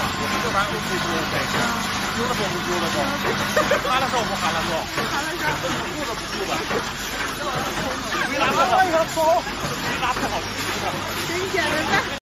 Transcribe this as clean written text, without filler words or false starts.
我们这玩意儿最多在这，丢了不？丢了不？哈了手不哈了手？哈了手。丢了不丢了？没拿不好，没拿不好， 真假的？